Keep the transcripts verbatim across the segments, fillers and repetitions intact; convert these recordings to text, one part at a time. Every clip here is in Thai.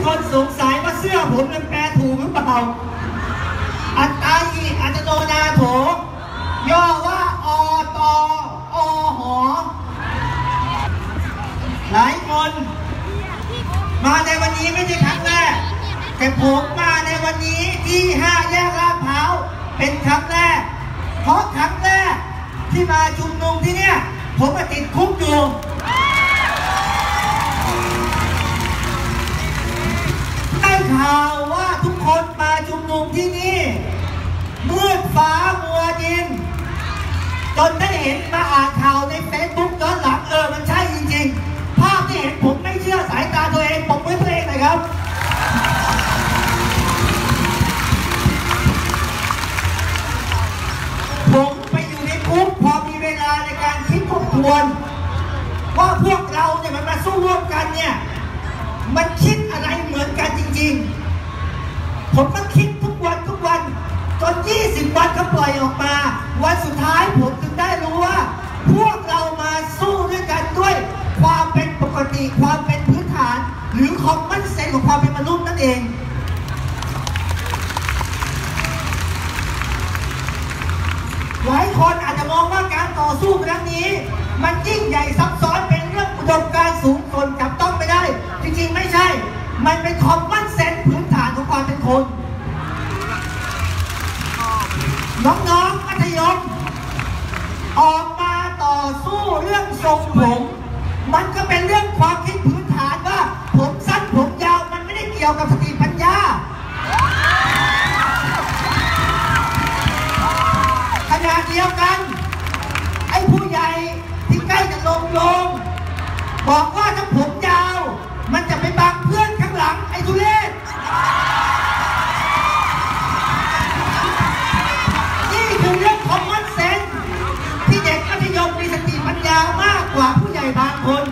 คนสงสัยว่าเสื้อผมมันแปลถูกหรือเปล่าอัตตาหิอัตโนนาโถย่อว่าอตออหอหลายคนมาในวันนี้ไม่ใช่ครั้งแรกแต่ผมมาในวันนี้ที่ห้าแยกลาดพร้าวเป็นครั้งแรกเพราะครั้งแรกที่มาชุมนุมที่เนี่ยผมมาติดคุกอยู่ได้ข่าวว่าทุกคนมาชุมนุมที่นี่มืดฟ้ามัวดินจนได้เห็นมาอ่านข่าวในเฟซบุ๊กย้อนหลังเออมันใช่จริงๆภาพที่เห็นผมไม่เชื่อสายตาตัวเองผมไม่เพลงเลยครับผมไปอยู่ในคุกพอมีเวลาในการคิดทบทวนว่าพวกเราเนี่ยมันมาสู้ร่วมกันเนี่ยมันคิดอะไรเหมือนกันจริงๆผมก็คิดทุกวันทุกวันจนยี่สิบวันก็ปล่อยออกมาวันสุดท้ายผมถึงได้รู้ว่าพวกเรามาสู้ด้วยกันด้วยความเป็นปกติความเป็นพื้นฐานหรือคอมมอนเซนส์ของความเป็นมนุษย์นั่นเองหลายคนอาจจะมองว่าการต่อสู้ครั้งนี้มันยิ่งใหญ่ซับซ้อนเป็นเรื่องอุดมการณ์สูงส่งจับต้องไม่ได้จริงๆไม่ใช่มันเป็นคอมมอนเซนส์พื้นฐานของความเป็นคนน้องๆมัธยมออกมาต่อสู้เรื่องทรงผมมันก็เป็นเรื่องความคิดพื้นฐานว่าผมสั้นผมยาวมันไม่ได้เกี่ยวกับสติปัญญาขณะเดียวกันไอ้ผู้ใหญ่ที่ใกล้จะลงลงบอกว่าถ้าผมยาวมันจะไปบังเพื่อนข้างหลังไอ้ทุเรศนี่คือเรื่องคอมมอนเซนส์ที่เด็กมัธยมมีสติปัญญามากกว่าผู้ใหญ่บางคน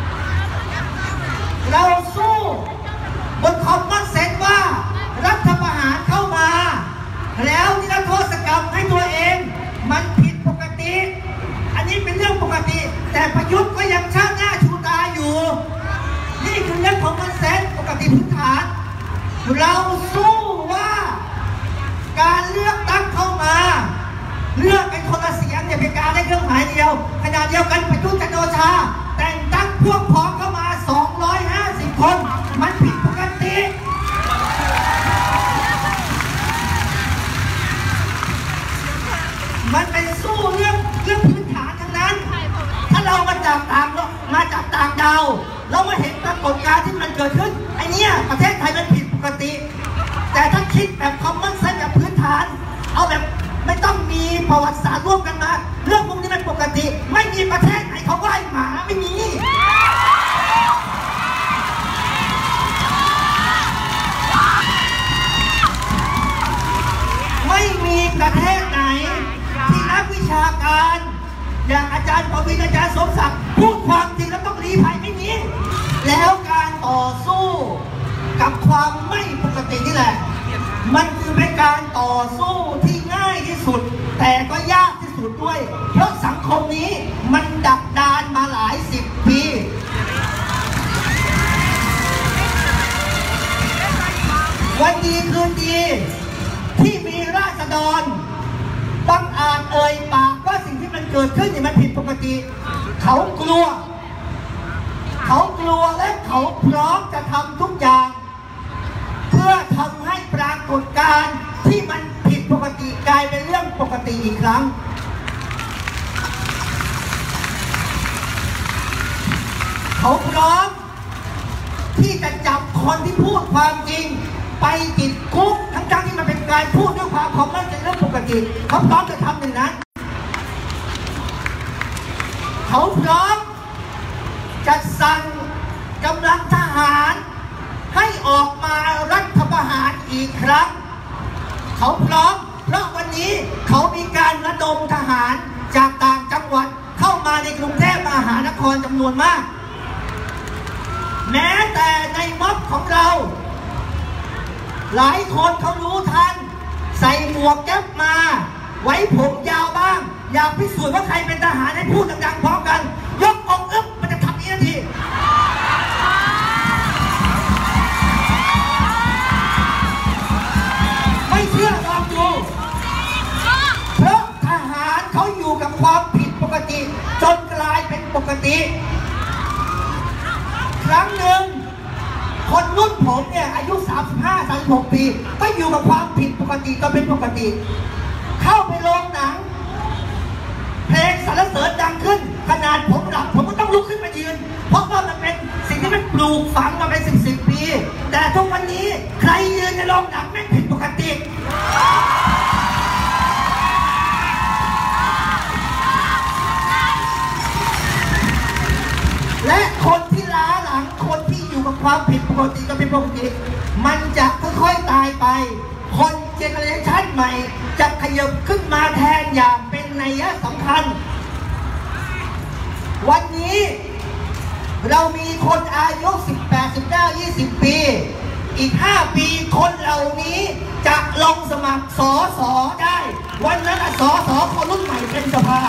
เราสู้บนคอมมอนเซนส์ว่ารัฐประหารเข้ามาแล้วนิรโทษกรรมให้ตัวเองมันผิดปกติอันนี้เป็นเรื่องปกติแต่ประยุทธ์ก็ยังชาติหน้าชูตาอยู่นี่คือเรื่องของคอมมอนเซนส์ปกติพื้นฐานเราสู้ว่าการเลือกตั้งเข้ามาเลือกเป็นคนละเสียงเนี่ยเป็นการได้เครื่องหมายเดียวขณะเดียวกันประยุทธ์จันทร์โอชาแต่งตั้งพวกพ้องเข้ามาสองร้อยห้าสิบคนมันผิดปกติมันเป็นสู้เรื่องเรื่องพื้นฐานทั้งนั้นถ้าเรามาจากต่างมาจากต่างดาวเรามาเห็นปรากฏการณ์ที่มันเกิดขึ้นไอ้นี่ประเทศไทยมันผิดปกติแต่ถ้าคิดแบบคอมมอนเซนส์แบบพื้นฐานเอาแบบไม่ต้องมีประวัติศาสตร์ร่วมกันมาเรื่องพวกนี้มันปกติไม่มีประเทศไหนเขาไหว้หมาไม่มีไม่มีประเทศไหนที่นักวิชาการอย่างอาจารย์ปวินอาจารย์สมศักดิ์พูดความจริงแล้วต้องลี้ภัยไม่มีแล้วการต่อสู้กับความไม่ปกตินี่แหละมันคือเป็นการต่อสู้ที่ง่ายที่สุดแต่ก็ยากที่สุดด้วยเพราะสังคมนี้มันดักดานมาหลายสิบปีวันดีคืนดีที่มีราษฎรบังอาจเอ่ยปากว่าสิ่งที่มันเกิดขึ้นเนี่ยมันผิดปกติเขากลัวเขากลัวและเขาพร้อมจะทำทุกอย่างเพื่อทำให้ปรากฏการณ์ที่มันผิดปกติกลายเป็นเรื่องปกติอีกครั้งเขาพร้อมที่จะจับคนที่พูดความจริงไปติดคุกทั้งๆที่มันเป็นการพูดด้วยความคอมมอนเซนส์เรื่องปกติเขาพร้อมจะทำอย่างนั้นเขาพร้อมจะสั่งกำลังทหารให้ออกมารัฐประหารอีกครั้งเขาพร้อมเพราะวันนี้เขามีการระดมทหารจากต่างจังหวัดเข้ามาในกรุงเทพมหานครจำนวนมากแม้แต่ในม็อบของเราหลายคนเขารู้ทันใส่หมวกแก๊ปมาไว้ผมยาวบ้างอยากพิสูจน์ว่าใครเป็นทหารให้พูดดังๆพร้อมกันยกอกอึ๊บมันจะทำนี้ทันทีบหกปีก็อยู่กับความผิดปกติก็เป็นปกติเข้าไปโรงหนังเพลงสรรเสริญดังขึ้นขนาดผมหลับผมก็ต้องลุกขึ้นมายืนเพราะว่ามันเป็นสิ่งที่มันปลูกฝังมาเป็นสิบสิบปีแต่ทุกวันนี้ใครยืนในโรงหนังไม่ผิดปกติและคนที่ล้าหลังคนที่อยู่กับความผิดปกติก็เป็นปกติมันจะค่อยๆตายไปคนเจเนอเรชันใหม่จะขยับขึ้นมาแทนอย่างเป็นนัยสำคัญวันนี้เรามีคนอายุสิบแปด สิบเก้า ยี่สิบปีอีกห้าปีคนเหล่านี้จะลงสมัครสสได้วันนั้นสสคนรุ่นใหม่เป็นสภา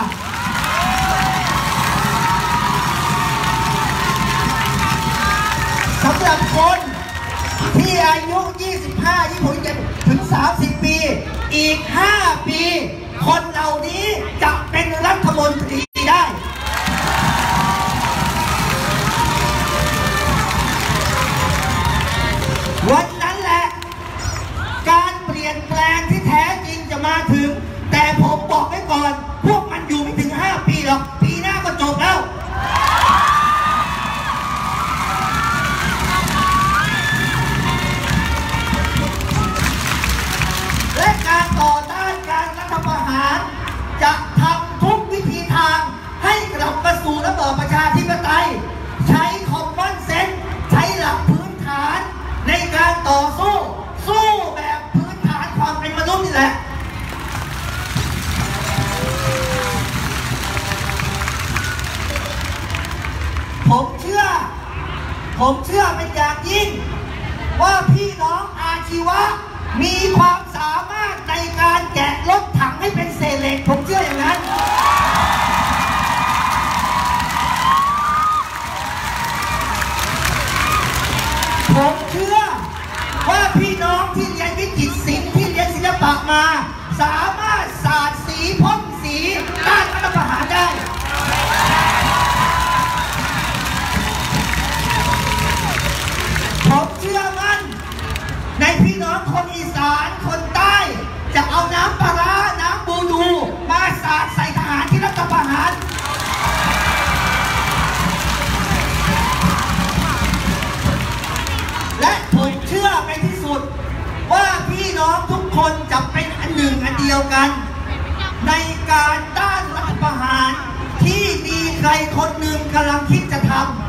สำหรับคนที่อายุยี่สิบห้า ยี่สิบหกถึงสามสิบปีอีกห้าปีคนเหล่านี้จะเป็นรัฐมนตรีได้วันนั้นแหละการเปลี่ยนแปลงที่แท้จริงจะมาถึงแต่ผมบอกไว้ก่อนพวกมันอยู่ไม่ถึงห้าปีหรอกปีหน้าก็จบแล้วและการต่อต้านการรัฐประหารจะทำทุกวิธีทางให้กลับมาสู่ระบอบประชาธิปไตยใช้คอมมอนเซนส์ใช้หลักพื้นฐานในการต่อสู้สู้แบบพื้นฐานความเป็นมนุษย์นี่แหละผมเชื่อผมเชื่อเป็นอย่างยิ่งว่าพี่น้องอาชีวะมีความสามารถในการแกะรถถังให้เป็นเศษเหล็กผมเชื่ออย่างนั้นผมเชื่อว่าพี่น้องที่เรียนวิจิตรศิลป์ที่เรียนศิลปะมาสามารถสาดสีพ่นสีต้านรัฐประหารได้ผมเชื่อมั่นในพี่น้องคนอีสานคนใต้จะเอาน้ำปลาร้าน้ำบูดูมาสาดใส่ทหารที่รัฐประหารและผมเชื่อไปที่สุดว่าพี่น้องทุกคนจะเป็นอันหนึ่งอันเดียวกันในการต้านรัฐประหารที่มีใครคนหนึ่งกำลังคิดจะทำ